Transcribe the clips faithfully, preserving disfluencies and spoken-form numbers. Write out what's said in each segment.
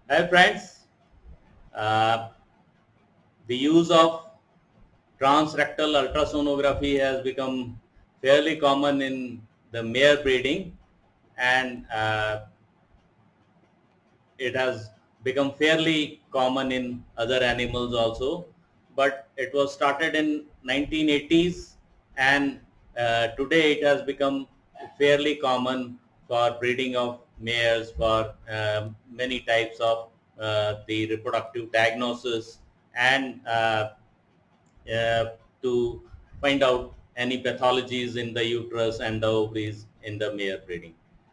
Hi friends, uh, the use of transrectal ultrasonography has become fairly common in the mare breeding, and uh, it has become fairly common in other animals also. But it was started in nineteen eighties, and uh, today it has become fairly common for breeding of mares for um, many types of uh, the reproductive diagnosis and uh, uh, to find out any pathologies in the uterus and the ovaries in the mare breeding.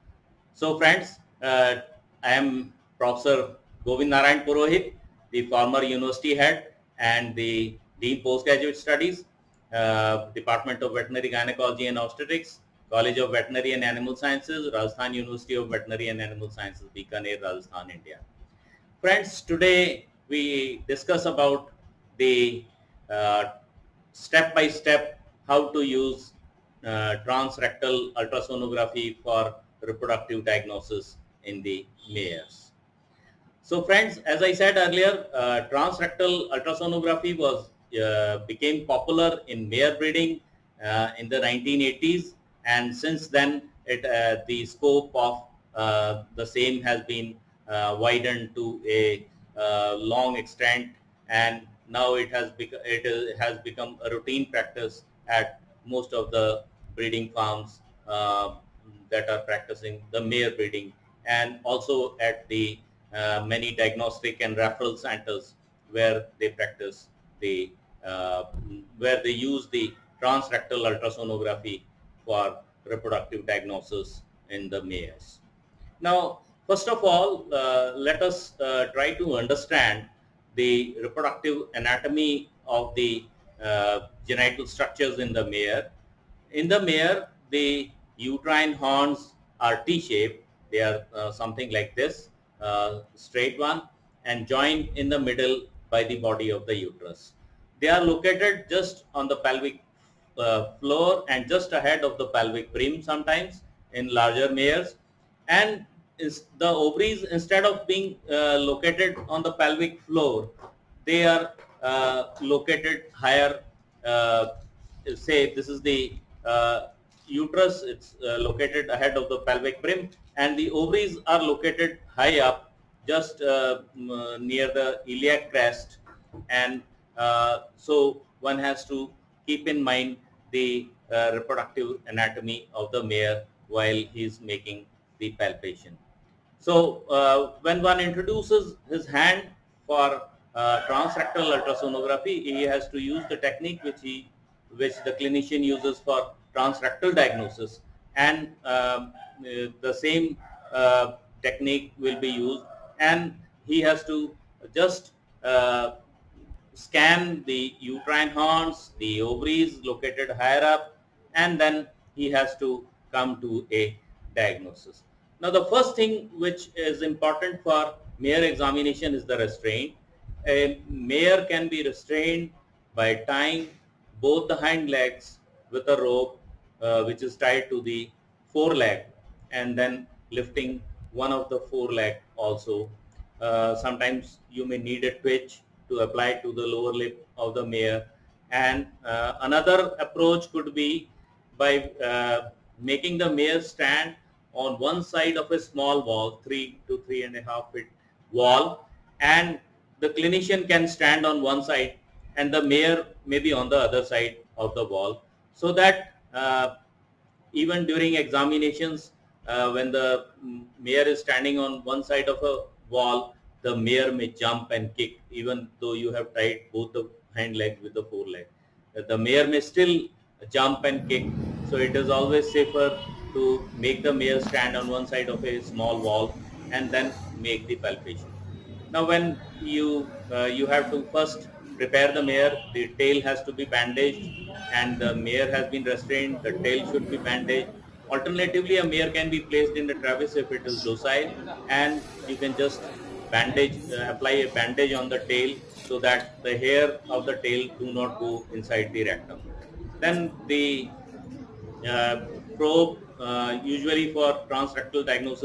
So friends, uh, I am Professor Govind Narayan Purohit, the former university head and the Dean Postgraduate Studies, uh, Department of Veterinary Gynecology and Obstetrics, College of Veterinary and Animal Sciences, Rajasthan University of Veterinary and Animal Sciences, Bikaner, Rajasthan, India. Friends, today we discuss about the uh, step-by-step how to use uh, transrectal ultrasonography for reproductive diagnosis in the mares. So friends, as I said earlier, uh, transrectal ultrasonography was uh, became popular in mare breeding uh, in the nineteen eighties, and since then it uh, the scope of uh, the same has been uh, widened to a uh, long extent, and now it has bec it is, has become a routine practice at most of the breeding farms uh, that are practicing the mare breeding, and also at the uh, many diagnostic and referral centers where they practice the uh, where they use the transrectal ultrasonography for reproductive diagnosis in the mares. Now, first of all, uh, let us uh, try to understand the reproductive anatomy of the uh, genital structures in the mare. In the mare, the uterine horns are T-shaped. They are uh, something like this, uh, straight one, and joined in the middle by the body of the uterus. They are located just on the pelvic uh, floor and just ahead of the pelvic brim sometimes in larger mares. And is the ovaries, instead of being uh, located on the pelvic floor, they are uh, located higher. Uh, say this is the uh, uterus, it's uh, located ahead of the pelvic brim, and the ovaries are located high up, just uh, uh, near the iliac crest. And uh, so one has to keep in mind the uh, reproductive anatomy of the mare while he is making the palpation. So uh, when one introduces his hand for uh, transrectal ultrasonography, he has to use the technique which he, which the clinician uses for transrectal diagnosis, and um, uh, the same uh, technique will be used, and he has to just uh, scan the uterine horns, the ovaries located higher up, and then he has to come to a diagnosis. Now, the first thing which is important for mare examination is the restraint. A mare can be restrained by tying both the hind legs with a rope uh, which is tied to the foreleg, and then lifting one of the foreleg also. Uh, sometimes you may need a twitch to apply to the lower lip of the mare. And uh, another approach could be by uh, making the mare stand on one side of a small wall, three to three and a half feet wall, and the clinician can stand on one side and the mare may be on the other side of the wall, so that uh, even during examinations, uh, when the mare is standing on one side of a wall, the mare may jump and kick, even though you have tied both the hind legs with the foreleg. The mare may still jump and kick, so it is always safer to make the mare stand on one side of a small wall and then make the palpation. Now, when you uh, you have to first prepare the mare, the tail has to be bandaged, and the mare has been restrained. The tail should be bandaged. Alternatively, a mare can be placed in the travis if it is docile, and you can just bandage, uh, apply a bandage on the tail so that the hair of the tail do not go inside the rectum. Then the uh, probe, uh, usually for transrectal diagnosis,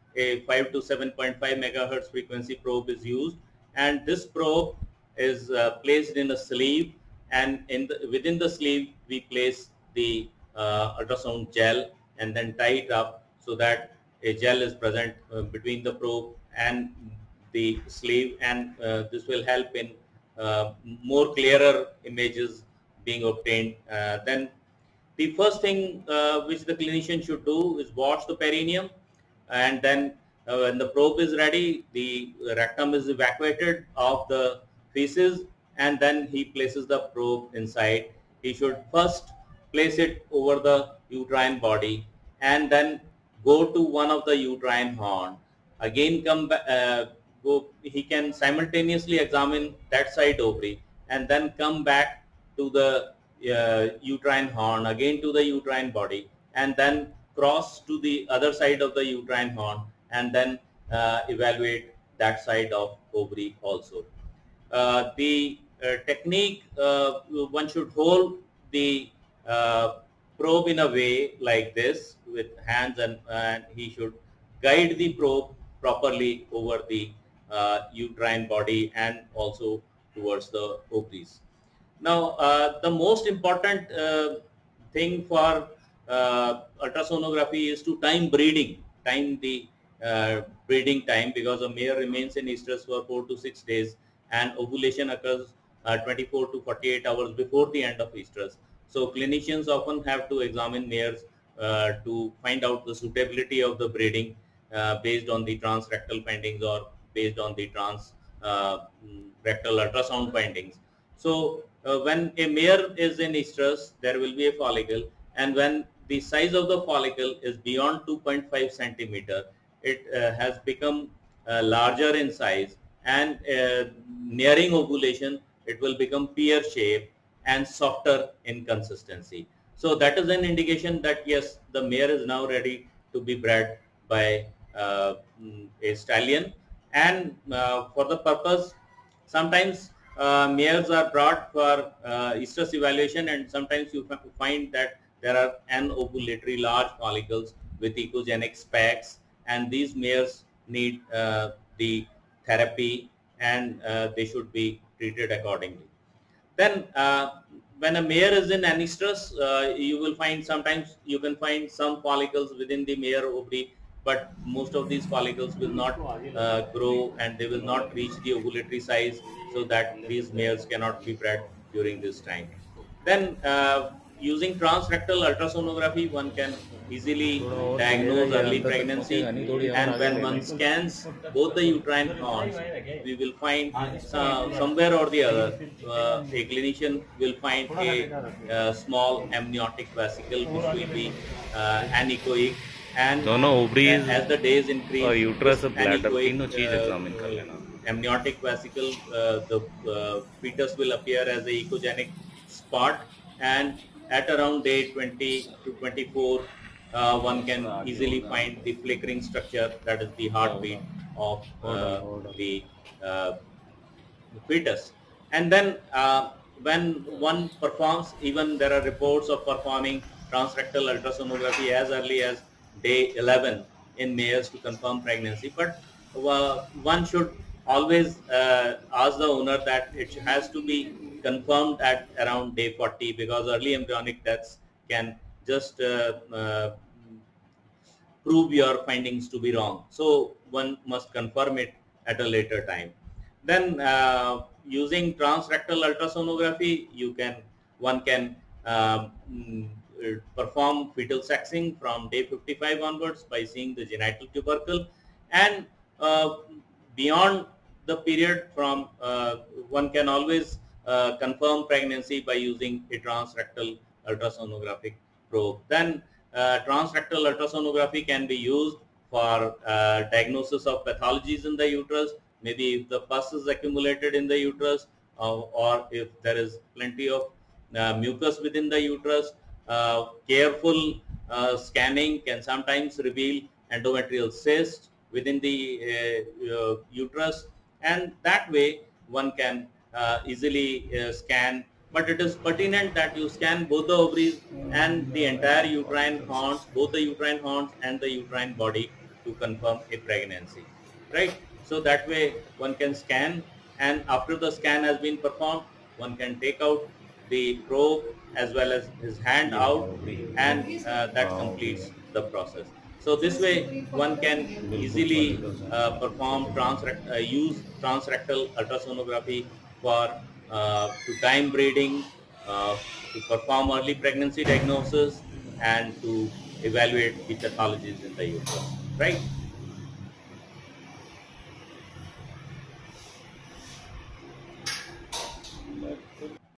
a five to seven point five megahertz frequency probe is used, and this probe is uh, placed in a sleeve, and in the, within the sleeve we place the uh, ultrasound gel and then tie it up so that a gel is present uh, between the probe and the sleeve, and uh, this will help in uh, more clearer images being obtained. Uh, then the first thing uh, which the clinician should do is wash the perineum, and then uh, when the probe is ready, the rectum is evacuated of the feces, and then he places the probe inside. He should first place it over the uterine body and then go to one of the uterine horn. Again come back, uh, go, he can simultaneously examine that side ovary and then come back to the uh, uterine horn, again to the uterine body, and then cross to the other side of the uterine horn and then uh, evaluate that side of ovary also. Uh, the uh, technique, uh, one should hold the uh, probe in a way like this with hands, and, and he should guide the probe properly over the uh, uterine body and also towards the ovaries. Now, uh, the most important uh, thing for uh, ultrasonography is to time breeding, time the uh, breeding time, because a mare remains in estrus for four to six days and ovulation occurs uh, twenty-four to forty-eight hours before the end of estrus. So clinicians often have to examine mares uh, to find out the suitability of the breeding uh, based on the transrectal findings or based on the trans uh, rectal ultrasound findings. So uh, when a mare is in estrus, there will be a follicle, and when the size of the follicle is beyond two point five centimeter, it uh, has become uh, larger in size, and uh, nearing ovulation, it will become pear shaped and softer in consistency. So that is an indication that yes, the mare is now ready to be bred by uh, a stallion. And uh, for the purpose, sometimes uh, mares are brought for uh, estrus evaluation, and sometimes you find that there are anovulatory large follicles with echogenic specs, and these mares need uh, the therapy, and uh, they should be treated accordingly. Then uh, when a mare is in anestrus, uh, you will find sometimes you can find some follicles within the mare ovary, but most of these follicles will not uh, grow and they will not reach the ovulatory size, so that these mares cannot be bred during this time. Then uh, using transrectal ultrasonography, one can easily diagnose early pregnancy, and when one scans both the uterine horns, we will find uh, somewhere or the other, uh, a clinician will find a uh, small amniotic vesicle which will be uh, anechoic, and दोनों ovaries as the days increase, और uterus और bladder anechoic, तीनों चीज uh, examine कर लेना. amniotic vesicle, uh, the uh, fetus will appear as a echogenic spot, and at around day twenty to twenty-four, uh, one can easily find the flickering structure, that is the heartbeat of uh, the uh, fetus. And then uh, when one performs, even there are reports of performing transrectal ultrasonography as early as day eleven in mares to confirm pregnancy, but uh, one should always uh, ask the owner that it has to be confirmed at around day forty, because early embryonic deaths can just uh, uh, prove your findings to be wrong. So one must confirm it at a later time. Then uh, using transrectal ultrasonography, you can one can um, perform fetal sexing from day fifty-five onwards by seeing the genital tubercle, and uh, beyond the period from uh, one can always uh, confirm pregnancy by using a transrectal ultrasonographic probe. Then uh, transrectal ultrasonography can be used for uh, diagnosis of pathologies in the uterus, maybe if the pus is accumulated in the uterus, uh, or if there is plenty of uh, mucus within the uterus. Uh, careful uh, scanning can sometimes reveal endometrial cysts within the uh, uh, uterus, and that way one can uh, easily uh, scan. But it is pertinent that you scan both the ovaries and the entire uterine horns, both the uterine horns and the uterine body, to confirm a pregnancy, right? So that way one can scan, and after the scan has been performed, one can take out the probe as well as his hand out, and uh, that completes the process. So this way one can easily uh, perform trans uh, use transrectal ultrasonography for uh, to time breeding, uh, to perform early pregnancy diagnosis, and to evaluate the pathologies in the uterus, right?